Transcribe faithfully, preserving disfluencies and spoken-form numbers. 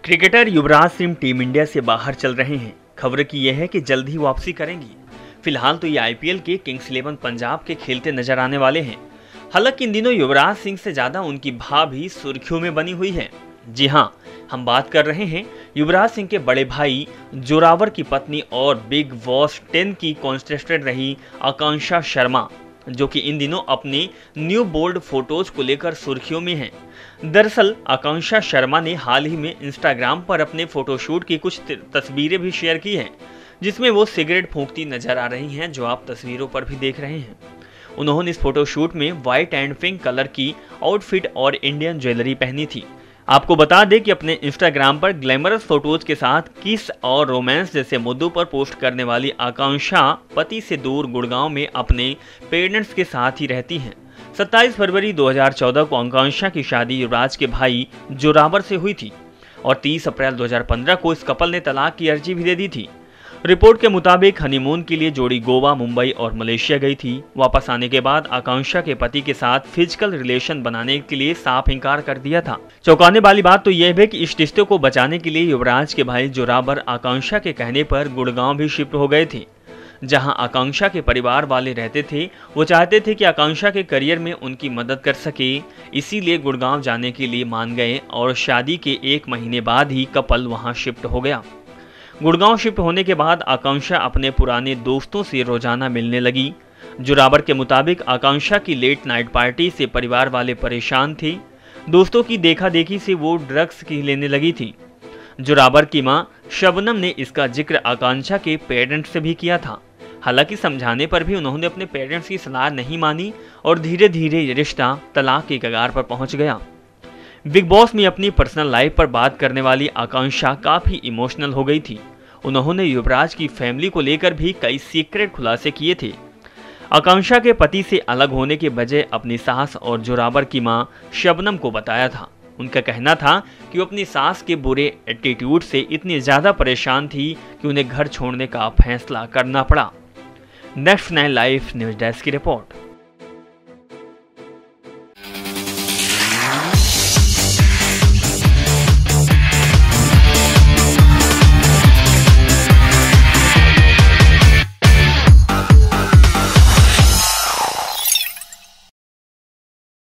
Cricketer Yuvraj Singh team India से बाहर चल रहे हैं। खबर की यह है कि जल्द ही वापसी करेंगी। फिलहाल तो ये आईपीएल के किंग्स इलेवन पंजाब के खेलते नजर आने वाले हैं। हालांकि इन दिनों युवराज सिंह से ज्यादा उनकी भाभी सुर्खियों में बनी हुई है। जी हां, हम बात कर रहे हैं युवराज सिंह के बड़े भाई जोरावर की पत्नी और बिग बॉस टेन की कॉन्टेस्टेंट रही आकांक्षा शर्मा, जो कि इन दिनों अपने न्यू बोल्ड फोटोज को लेकर सुर्खियों में हैं। दरअसल आकांक्षा शर्मा ने हाल ही में इंस्टाग्राम पर अपने फोटोशूट की कुछ तस्वीरें भी शेयर की हैं, जिसमें वो सिगरेट फूंकती नजर आ रही हैं, जो आप तस्वीरों पर भी देख रहे हैं। उन्होंने इस फोटोशूट में व्हाइट एंड पिंक कलर की आउटफिट और इंडियन ज्वेलरी पहनी थी। आपको बता दें कि अपने इंस्टाग्राम पर ग्लैमरस फोटोज के साथ किस और रोमांस जैसे मुद्दों पर पोस्ट करने वाली आकांक्षा पति से दूर गुड़गांव में अपने पेरेंट्स के साथ ही रहती हैं। सत्ताईस फरवरी दो हज़ार चौदह को आकांक्षा की शादी युवराज के भाई जोरावर से हुई थी और तीस अप्रैल दो हज़ार पंद्रह को इस कपल ने तलाक की अर्जी भी दे दी थी। रिपोर्ट के मुताबिक हनीमून के लिए जोड़ी गोवा, मुंबई और मलेशिया गई थी। वापस आने के बाद आकांक्षा के पति के साथ फिजिकल रिलेशन बनाने के लिए साफ इंकार कर दिया था। चौंकाने वाली बात तो यह है कि इस रिश्ते को बचाने के लिए युवराज के भाई जोरावर आकांक्षा के कहने पर गुड़गांव भी शिफ्ट हो गए थे, जहां आकांक्षा के परिवार वाले रहते थे। वो चाहते थे कि आकांक्षा के करियर में उनकी मदद कर सके, इसीलिए गुड़गांव जाने के लिए मान गए और शादी के एक महीने बाद ही कपल वहां शिफ्ट हो गया। गुड़गांव शिफ्ट होने के बाद आकांक्षा अपने पुराने दोस्तों से रोजाना मिलने लगी। जोरावर के मुताबिक आकांक्षा की लेट नाइट पार्टी से परिवार वाले परेशान थे। दोस्तों की देखा देखी से वो ड्रग्स की लेने लगी थी। जोरावर की मां शबनम ने इसका जिक्र आकांक्षा के पेरेंट्स से भी किया था। हालांकि समझाने पर भी उन्होंने अपने पेरेंट्स की सलाह नहीं मानी और धीरे धीरे रिश्ता तलाक की कगार पर पहुंच गया। बिग बॉस में अपनी पर्सनल लाइफ पर बात करने वाली आकांक्षा काफी इमोशनल हो गई थी। उन्होंने युवराज की फैमिली को लेकर भी कई सीक्रेट खुलासे किए थे। आकांक्षा के पति से अलग होने के वजह अपनी सास और जोरावर की मां शबनम को बताया था। उनका कहना था कि वो अपनी सास के बुरे एटीट्यूड से इतनी ज्यादा परेशान थी कि उन्हें घर छोड़ने का फैसला करना पड़ा। Next nine live news desk की रिपोर्ट।